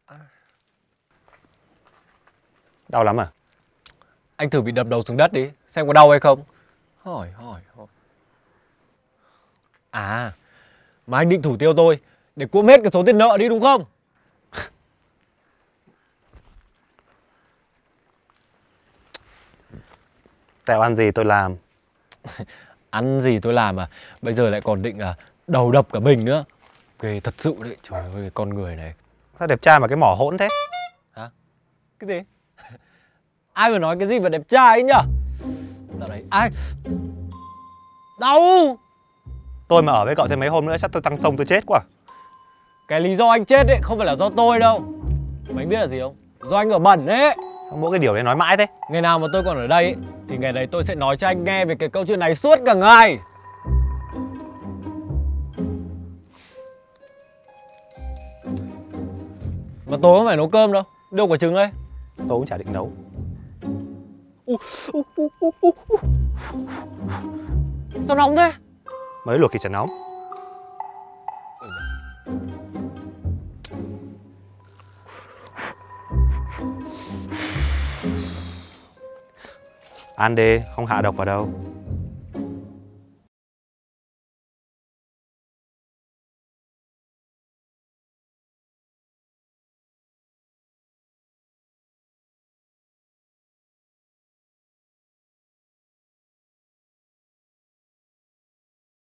Đau lắm à? Anh thử bị đập đầu xuống đất đi, xem có đau hay không. Hỏi. À, mà anh định thủ tiêu tôi để cuỗm hết cái số tiền nợ đi đúng không? Tẹo ăn gì tôi làm. Ăn gì tôi làm à? Bây giờ lại còn định đầu đập cả mình nữa. Ghê thật sự đấy, trời ơi con người này. Sao đẹp trai mà cái mỏ hỗn thế? Hả? Cái gì? Ai vừa nói cái gì mà đẹp trai ấy nhở? Dạo này ai? Đau! Tôi mà ở với cậu thêm mấy hôm nữa chắc tôi tăng tông tôi chết quá. Cái lý do anh chết ấy không phải là do tôi đâu. Mà anh biết là gì không? Do anh ở bẩn ấy. Sao mỗi cái điều đấy nói mãi thế? Ngày nào mà tôi còn ở đây ấy, thì ngày đấy tôi sẽ nói cho anh nghe về cái câu chuyện này suốt cả ngày. Mà tối không phải nấu cơm đâu. Đâu quả trứng đây. Tôi cũng chả định nấu. Sao nóng thế? Mới luộc thì chả nóng. Ăn đi, không hạ độc vào đâu.